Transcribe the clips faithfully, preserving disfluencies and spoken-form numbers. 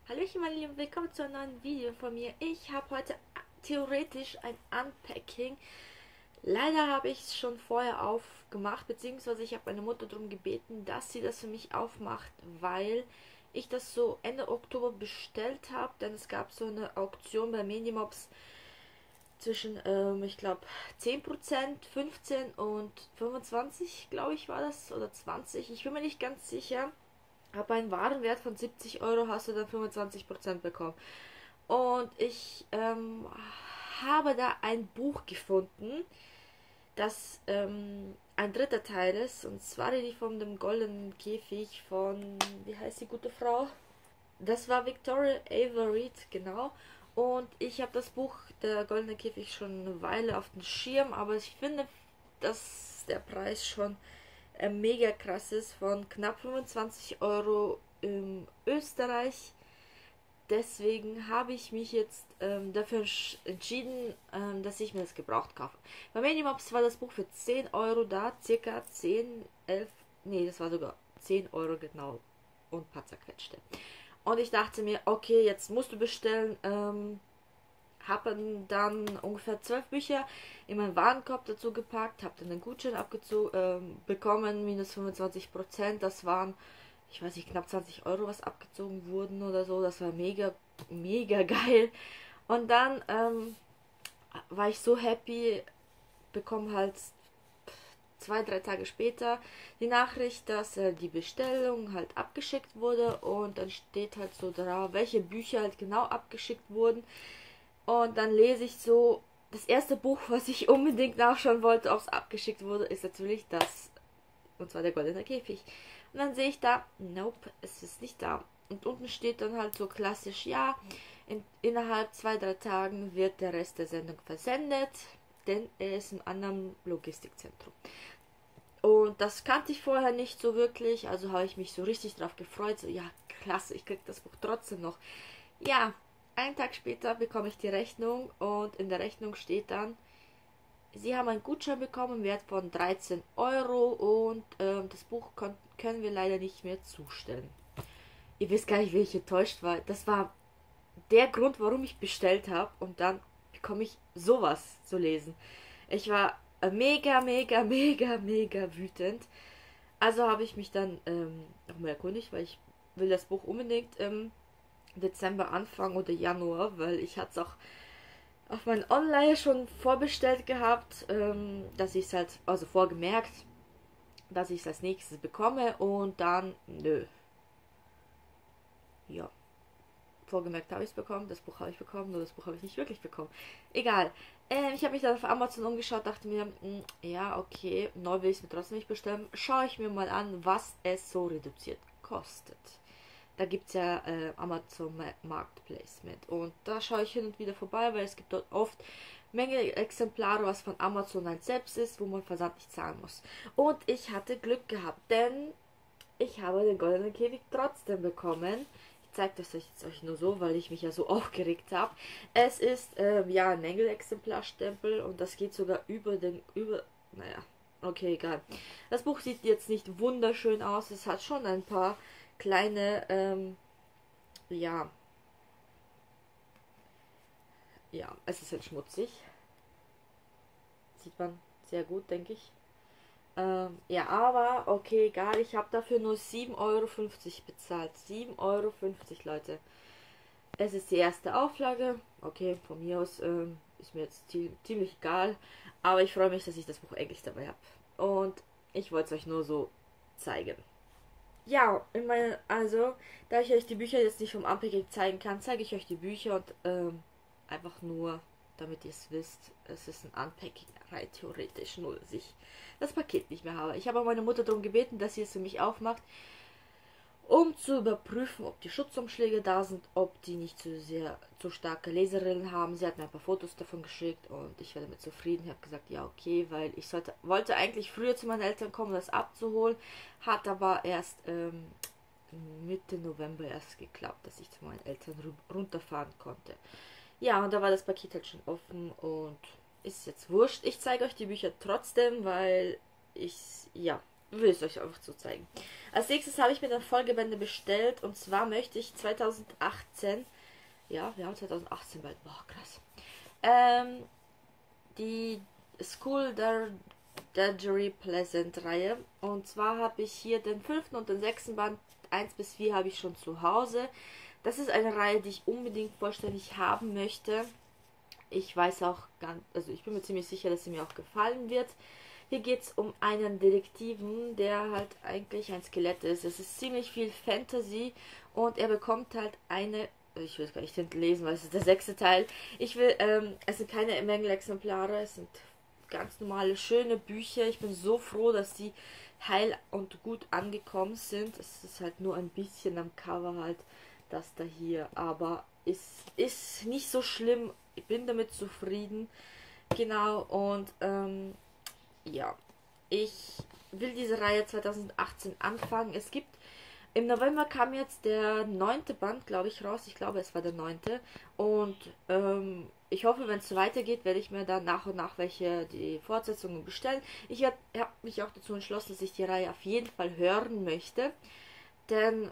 Hallöchen meine Lieben, willkommen zu einem neuen Video von mir. Ich habe heute theoretisch ein Unpacking. Leider habe ich es schon vorher aufgemacht, beziehungsweise ich habe meine Mutter darum gebeten, dass sie das für mich aufmacht, weil ich das so Ende Oktober bestellt habe, denn es gab so eine Auktion bei Minimobs zwischen, ähm, ich glaube, zehn Prozent, fünfzehn und fünfundzwanzig, glaube ich, war das, oder zwanzig, ich bin mir nicht ganz sicher. Aber einen Warenwert von siebzig Euro hast du dann fünfundzwanzig Prozent bekommen. Und ich ähm, habe da ein Buch gefunden, das ähm, ein dritter Teil ist. Und zwar die von dem goldenen Käfig von, wie heißt die gute Frau? Das war Victoria Avery, genau. Und ich habe das Buch, der goldene Käfig, schon eine Weile auf dem Schirm. Aber ich finde, dass der Preis schon äh, mega krass ist, von knapp fünfundzwanzig Euro in Österreich. Deswegen habe ich mich jetzt ähm, dafür entschieden, ähm, dass ich mir das gebraucht kaufe. Bei Minimops war das Buch für zehn Euro da, circa zehn, elf, nee, das war sogar zehn Euro genau und ein paar zerquetschte. Und ich dachte mir, okay, jetzt musst du bestellen, ähm, habe dann ungefähr zwölf Bücher in meinen Warenkorb dazu gepackt, habe dann einen Gutschein abgezogen, ähm, bekommen, minus fünfundzwanzig Prozent, das waren, ich weiß nicht, knapp zwanzig Euro, was abgezogen wurden oder so, das war mega, mega geil. Und dann ähm, war ich so happy, bekomme halt zwei, drei Tage später die Nachricht, dass äh, die Bestellung halt abgeschickt wurde und dann steht halt so drauf, welche Bücher halt genau abgeschickt wurden. Und dann lese ich so, das erste Buch, was ich unbedingt nachschauen wollte, ob es abgeschickt wurde, ist natürlich das, und zwar der goldene Käfig. Und dann sehe ich da, nope, es ist nicht da. Und unten steht dann halt so klassisch, ja, in, innerhalb zwei, drei Tagen wird der Rest der Sendung versendet, denn er ist im anderen Logistikzentrum. Und das kannte ich vorher nicht so wirklich, also habe ich mich so richtig drauf gefreut, so, ja, klasse, ich kriege das Buch trotzdem noch. Ja, einen Tag später bekomme ich die Rechnung und in der Rechnung steht dann, Sie haben einen Gutschein bekommen im Wert von dreizehn Euro und ähm, das Buch können wir leider nicht mehr zustellen. Ihr wisst gar nicht, wie ich enttäuscht war. Das war der Grund, warum ich bestellt habe und dann bekomme ich sowas zu lesen. Ich war mega, mega, mega, mega wütend. Also habe ich mich dann ähm, nochmal erkundigt, weil ich will das Buch unbedingt ähm, Dezember Anfang oder Januar, weil ich hatte es auch auf mein Online schon vorbestellt gehabt, ähm, dass ich es halt, also vorgemerkt, dass ich es als nächstes bekomme und dann, nö. Ja, vorgemerkt habe ich es bekommen, das Buch habe ich bekommen, nur das Buch habe ich nicht wirklich bekommen. Egal. Ähm, ich habe mich dann auf Amazon umgeschaut, dachte mir, mh, ja, okay, neu will ich es mir trotzdem nicht bestellen. Schaue ich mir mal an, was es so reduziert kostet. Da gibt es ja äh, Amazon Marketplace mit. Und da schaue ich hin und wieder vorbei, weil es gibt dort oft Menge Exemplare, was von Amazon halt selbst ist, wo man Versand nicht zahlen muss. Und ich hatte Glück gehabt, denn ich habe den goldenen Käfig trotzdem bekommen. Ich zeige das euch jetzt euch nur so, weil ich mich ja so aufgeregt habe. Es ist ähm, ja ein Mängelexemplarstempel und das geht sogar über den, über, naja, okay, egal. Das Buch sieht jetzt nicht wunderschön aus, es hat schon ein paar kleine, ähm, ja, ja, es ist halt schmutzig. Sieht man sehr gut, denke ich. Ähm, ja, aber, okay, egal, ich habe dafür nur sieben Euro fünfzig bezahlt. sieben Euro fünfzig, Leute. Es ist die erste Auflage. Okay, von mir aus ähm, ist mir jetzt ziemlich egal. Aber ich freue mich, dass ich das Buch endlich dabei habe. Und ich wollte es euch nur so zeigen. Ja, in meine, also, da ich euch die Bücher jetzt nicht vom Unpacking zeigen kann, zeige ich euch die Bücher und ähm, einfach nur, damit ihr es wisst, es ist ein Unpacking rein theoretisch, nur dass ich das Paket nicht mehr habe. Ich habe meine Mutter darum gebeten, dass sie es für mich aufmacht, um zu überprüfen, ob die Schutzumschläge da sind, ob die nicht zu sehr zu starke Leserillen haben. Sie hat mir ein paar Fotos davon geschickt und ich war damit zufrieden. Ich habe gesagt, ja okay, weil ich sollte, wollte eigentlich früher zu meinen Eltern kommen, das abzuholen, hat aber erst ähm, Mitte November erst geklappt, dass ich zu meinen Eltern runterfahren konnte. Ja, und da war das Paket halt schon offen und ist jetzt wurscht. Ich zeige euch die Bücher trotzdem, weil ich, ja, will es euch einfach so zeigen. Als nächstes habe ich mir dann Folgebände bestellt und zwar möchte ich zweitausendachtzehn, ja, wir haben zweitausendachtzehn bald, boah, krass, ähm, die School Drudgery Pleasant Reihe, und zwar habe ich hier den fünften und den sechsten Band, eins bis vier habe ich schon zu Hause. Das ist eine Reihe, die ich unbedingt vollständig haben möchte. Ich weiß auch ganz, also ich bin mir ziemlich sicher, dass sie mir auch gefallen wird. Hier geht es um einen Detektiven, der halt eigentlich ein Skelett ist. Es ist ziemlich viel Fantasy und er bekommt halt eine, ich will es gar nicht hinten lesen, weil es ist der sechste Teil. Ich will, ähm, es sind keine Mängelexemplare, es sind ganz normale, schöne Bücher. Ich bin so froh, dass die heil und gut angekommen sind. Es ist halt nur ein bisschen am Cover halt das da hier, aber es ist nicht so schlimm. Ich bin damit zufrieden. Genau, und ähm, ja, ich will diese Reihe zweitausendachtzehn anfangen. Es gibt, im November kam jetzt der neunte Band, glaube ich, raus. Ich glaube, es war der neunte. Und ähm, ich hoffe, wenn es so weitergeht, werde ich mir dann nach und nach welche die Fortsetzungen bestellen. Ich habe mich auch dazu entschlossen, dass ich die Reihe auf jeden Fall hören möchte. Denn,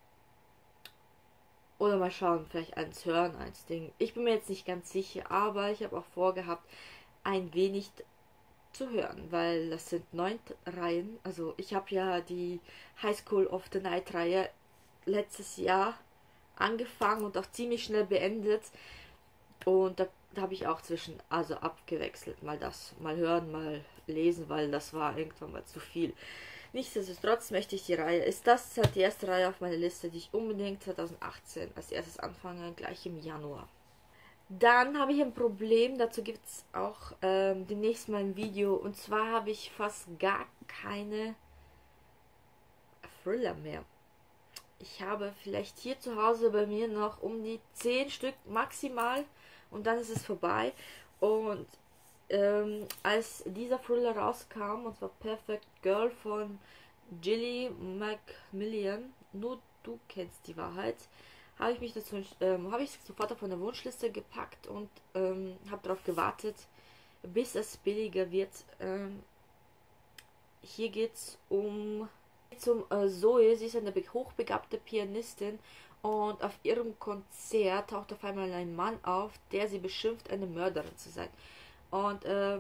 oder mal schauen, vielleicht eins hören, eins Ding. Ich bin mir jetzt nicht ganz sicher, aber ich habe auch vorgehabt, ein wenig zu hören, weil das sind neun Reihen. Also ich habe ja die High School of the Night Reihe letztes Jahr angefangen und auch ziemlich schnell beendet. Und da, da habe ich auch zwischen, also abgewechselt, mal das, mal hören, mal lesen, weil das war irgendwann mal zu viel. Nichtsdestotrotz möchte ich die Reihe, ist das halt die erste Reihe auf meiner Liste, die ich unbedingt zweitausendachtzehn als erstes anfange, gleich im Januar. Dann habe ich ein Problem, dazu gibt es auch ähm, demnächst mal ein Video. Und zwar habe ich fast gar keine Thriller mehr. Ich habe vielleicht hier zu Hause bei mir noch um die zehn Stück maximal und dann ist es vorbei. Und ähm, als dieser Thriller rauskam, und zwar Perfect Girl von Gilly Macmillan, nur du kennst die Wahrheit, habe ich mich dazu, ähm, habe ich sofort auf eine Wunschliste gepackt und ähm, habe darauf gewartet, bis es billiger wird. Ähm, hier geht es um zum äh, Zoe, sie ist eine hochbegabte Pianistin und auf ihrem Konzert taucht auf einmal ein Mann auf, der sie beschimpft, eine Mörderin zu sein. Und äh,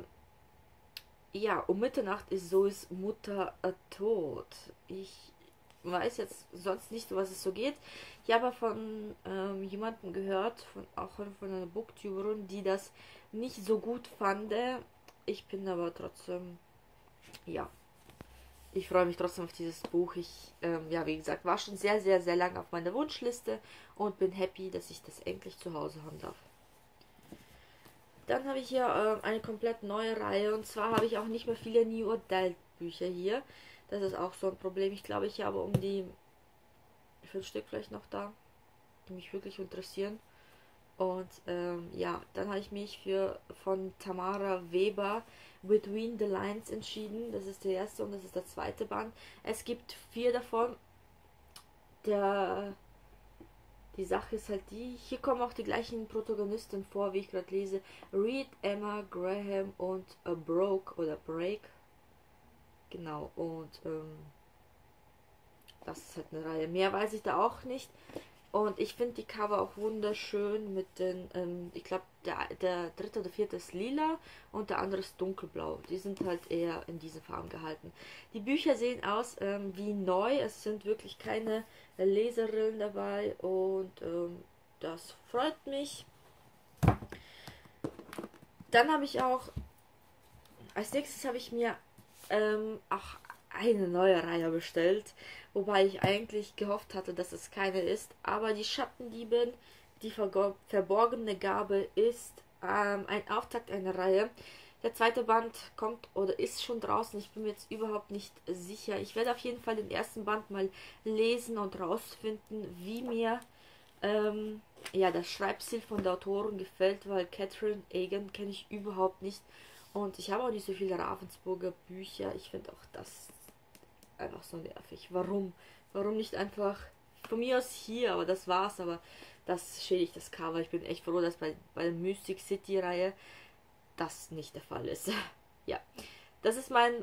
ja, um Mitternacht ist Zoes Mutter äh, tot. Ich weiß jetzt sonst nicht, was es so geht. Ich habe von ähm, jemandem gehört, von, auch von einer Booktuberin, die das nicht so gut fand. Ich bin aber trotzdem, ja, ich freue mich trotzdem auf dieses Buch. Ich, ähm, ja, wie gesagt, war schon sehr, sehr, sehr lange auf meiner Wunschliste und bin happy, dass ich das endlich zu Hause haben darf. Dann habe ich hier äh, eine komplett neue Reihe, und zwar habe ich auch nicht mehr viele New Adult Bücher hier. Das ist auch so ein Problem. Ich glaube, ich habe um die fünf Stück vielleicht noch da, die mich wirklich interessieren. Und ähm, ja, dann habe ich mich für von Tamara Weber Between the Lines entschieden. Das ist der erste und das ist der zweite Band. Es gibt vier davon. Der, die Sache ist halt die, hier kommen auch die gleichen Protagonisten vor, wie ich gerade lese. Reed, Emma, Graham und uh, Broke oder Break. Genau, und ähm, das ist halt eine Reihe. Mehr weiß ich da auch nicht. Und ich finde die Cover auch wunderschön mit den, ähm, ich glaube, der, der dritte oder vierte ist lila und der andere ist dunkelblau. Die sind halt eher in diesen Farben gehalten. Die Bücher sehen aus ähm, wie neu. Es sind wirklich keine Leserillen dabei und ähm, das freut mich. Dann habe ich auch, als nächstes habe ich mir ähm, auch eine neue Reihe bestellt, wobei ich eigentlich gehofft hatte, dass es keine ist, aber die Schattendiebin, die verborgene Gabe ist ähm, ein Auftakt einer Reihe. Der zweite Band kommt oder ist schon draußen, ich bin mir jetzt überhaupt nicht sicher. Ich werde auf jeden Fall den ersten Band mal lesen und rausfinden, wie mir ähm, ja, das Schreibstil von der Autorin gefällt, weil Catherine Egan kenne ich überhaupt nicht. Und ich habe auch nicht so viele Ravensburger Bücher. Ich finde auch das einfach so nervig. Warum? Warum nicht einfach von mir aus hier, aber das war's, aber das schädigt das Cover. Ich bin echt froh, dass bei, bei der Mystic City Reihe das nicht der Fall ist. Ja, das ist mein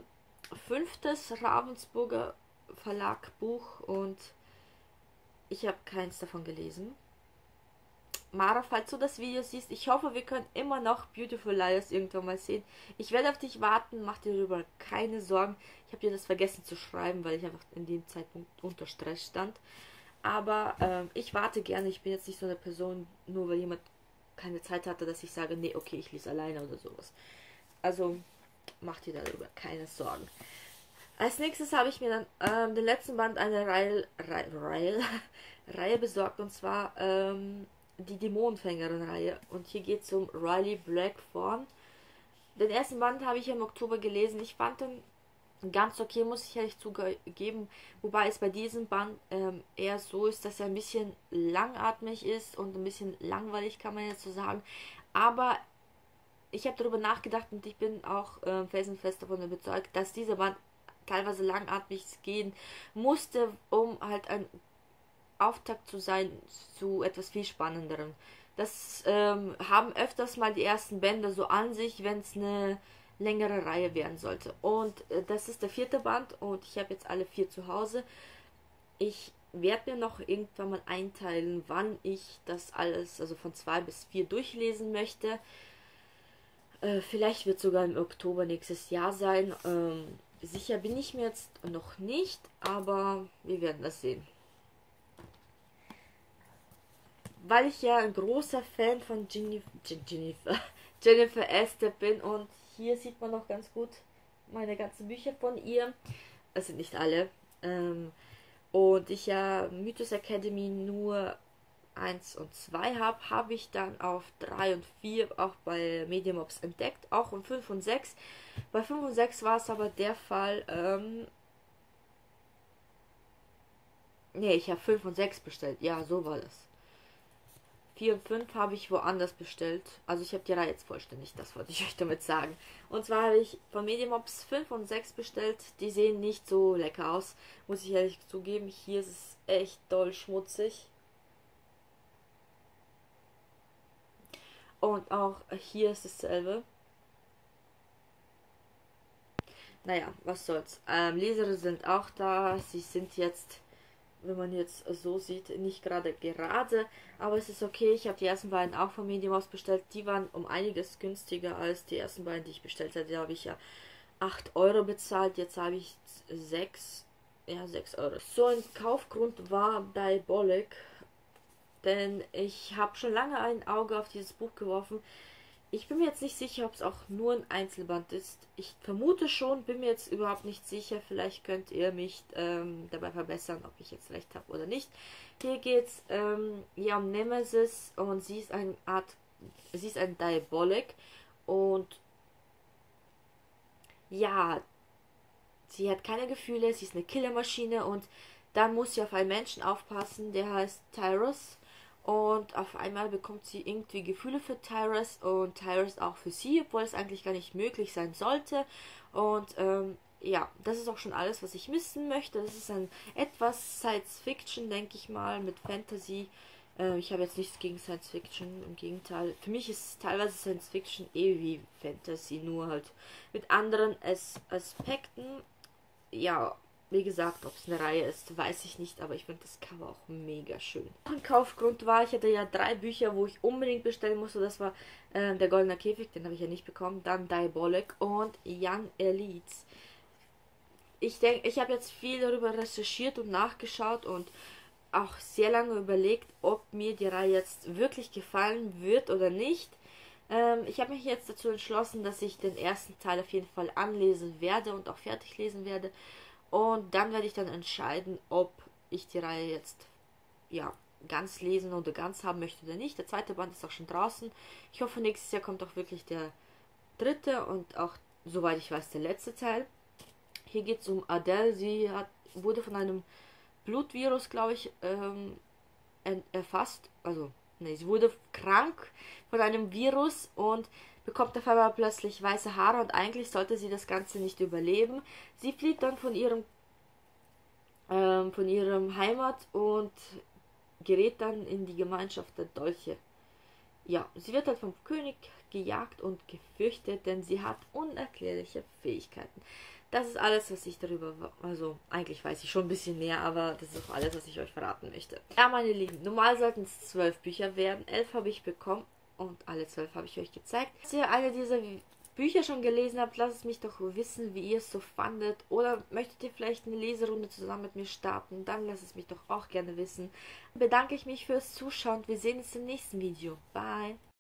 fünftes Ravensburger Verlag Buch und ich habe keins davon gelesen. Mara, falls du das Video siehst, ich hoffe, wir können immer noch Beautiful Liars irgendwann mal sehen. Ich werde auf dich warten, mach dir darüber keine Sorgen. Ich habe dir das vergessen zu schreiben, weil ich einfach in dem Zeitpunkt unter Stress stand. Aber ähm, ich warte gerne. Ich bin jetzt nicht so eine Person, nur weil jemand keine Zeit hatte, dass ich sage, nee, okay, ich lese alleine oder sowas. Also mach dir darüber keine Sorgen. Als nächstes habe ich mir dann ähm, den letzten Band einer Reihe, Reihe, Reihe, Reihe besorgt, und zwar ähm, die Dämonenfängerin-Reihe. Und hier geht es um Riley Blackthorne. Den ersten Band habe ich im Oktober gelesen. Ich fand den ganz okay, muss ich ehrlich zugeben. Wobei es bei diesem Band ähm, eher so ist, dass er ein bisschen langatmig ist und ein bisschen langweilig, kann man jetzt so sagen. Aber ich habe darüber nachgedacht und ich bin auch äh, felsenfest davon überzeugt, dass dieser Band teilweise langatmig gehen musste, um halt ein Auftakt zu sein zu etwas viel Spannenderem. Das ähm, haben öfters mal die ersten Bände so an sich, wenn es eine längere Reihe werden sollte. Und äh, das ist der vierte Band und ich habe jetzt alle vier zu Hause. Ich werde mir noch irgendwann mal einteilen, wann ich das alles, also von zwei bis vier durchlesen möchte. Äh, vielleicht wird sogar im Oktober nächstes Jahr sein. Ähm, sicher bin ich mir jetzt noch nicht, aber wir werden das sehen. Weil ich ja ein großer Fan von Jennifer, Jennifer, Jennifer Estep bin und hier sieht man noch ganz gut meine ganzen Bücher von ihr. Es sind nicht alle. Ähm, und ich ja Mythos Academy nur eins und zwei habe, habe ich dann auf drei und vier auch bei Mediamobs entdeckt, auch um fünf und sechs. Bei fünf und sechs war es aber der Fall, ähm, nee, ich habe fünf und sechs bestellt, ja, so war das. vier und fünf habe ich woanders bestellt. Also ich habe die Reihe jetzt vollständig, das wollte ich euch damit sagen. Und zwar habe ich von Mediamobs fünf und sechs bestellt. Die sehen nicht so lecker aus, muss ich ehrlich zugeben. Hier ist es echt doll schmutzig. Und auch hier ist dasselbe. Naja, was soll's. Ähm, Leser sind auch da. Sie sind jetzt, wenn man jetzt so sieht, nicht gerade gerade, aber es ist okay. Ich habe die ersten beiden auch von Mediamobs bestellt. Die waren um einiges günstiger als die ersten beiden, die ich bestellt hatte. Da habe ich ja acht Euro bezahlt, jetzt habe ich sechs, ja sechs Euro. So ein Kaufgrund war Diabolic, denn ich habe schon lange ein Auge auf dieses Buch geworfen. Ich bin mir jetzt nicht sicher, ob es auch nur ein Einzelband ist. Ich vermute schon, bin mir jetzt überhaupt nicht sicher. Vielleicht könnt ihr mich ähm, dabei verbessern, ob ich jetzt recht habe oder nicht. Hier geht es ähm, ja um Nemesis und sie ist eine Art, sie ist ein Diabolic und ja, sie hat keine Gefühle, sie ist eine Killermaschine und dann muss sie auf einen Menschen aufpassen, der heißt Tyrus. Und auf einmal bekommt sie irgendwie Gefühle für Tyrus und Tyrus auch für sie, obwohl es eigentlich gar nicht möglich sein sollte. Und ähm, ja, das ist auch schon alles, was ich wissen möchte. Das ist ein etwas Science-Fiction, denke ich mal, mit Fantasy. Äh, ich habe jetzt nichts gegen Science-Fiction, im Gegenteil. Für mich ist teilweise Science-Fiction eh wie Fantasy, nur halt mit anderen As Aspekten. Ja, wie gesagt, ob es eine Reihe ist, weiß ich nicht, aber ich finde das Cover auch mega schön. Ein Kaufgrund war, ich hatte ja drei Bücher, wo ich unbedingt bestellen musste. Das war äh, der Goldene Käfig, den habe ich ja nicht bekommen. Dann Diabolic und Young Elites. Ich denke, ich habe jetzt viel darüber recherchiert und nachgeschaut und auch sehr lange überlegt, ob mir die Reihe jetzt wirklich gefallen wird oder nicht. Ähm, ich habe mich jetzt dazu entschlossen, dass ich den ersten Teil auf jeden Fall anlesen werde und auch fertig lesen werde. Und dann werde ich dann entscheiden, ob ich die Reihe jetzt ja ganz lesen oder ganz haben möchte oder nicht. Der zweite Band ist auch schon draußen. Ich hoffe, nächstes Jahr kommt auch wirklich der dritte und auch, soweit ich weiß, der letzte Teil. Hier geht es um Adele. Sie hat, wurde von einem Blutvirus, glaube ich, ähm, erfasst. Also, nee, sie wurde krank von einem Virus und bekommt auf einmal plötzlich weiße Haare und eigentlich sollte sie das Ganze nicht überleben. Sie flieht dann von ihrem ähm, von ihrem Heimat und gerät dann in die Gemeinschaft der Dolche. Ja, sie wird halt vom König gejagt und gefürchtet, denn sie hat unerklärliche Fähigkeiten. Das ist alles, was ich darüber, also eigentlich weiß ich schon ein bisschen mehr, aber das ist auch alles, was ich euch verraten möchte. Ja, meine Lieben, normal sollten es zwölf Bücher werden, elf habe ich bekommen und alle zwölf habe ich euch gezeigt. Falls ihr eine dieser Bücher schon gelesen habt, lasst es mich doch wissen, wie ihr es so fandet. Oder möchtet ihr vielleicht eine Leserunde zusammen mit mir starten? Dann lasst es mich doch auch gerne wissen. Dann bedanke ich mich fürs Zuschauen. Wir sehen uns im nächsten Video. Bye!